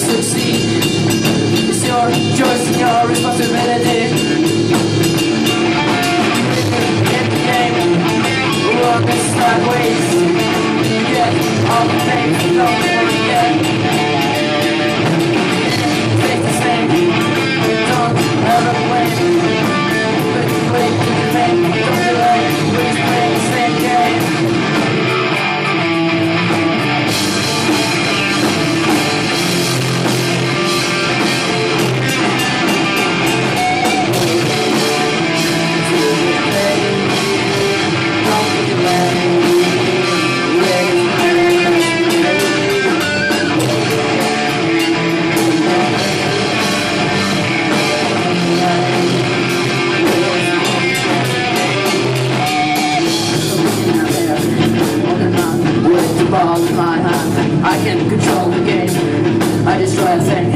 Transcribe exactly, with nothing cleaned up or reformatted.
succeed. It's your choice and your responsibility. In the game, work is sideways. Get all the things you don't forget. Take the same, don't ever blame. But wait to the pain, don't delay. We're just playing the same game. Ball in my hand, I can control the game. I destroy a thing.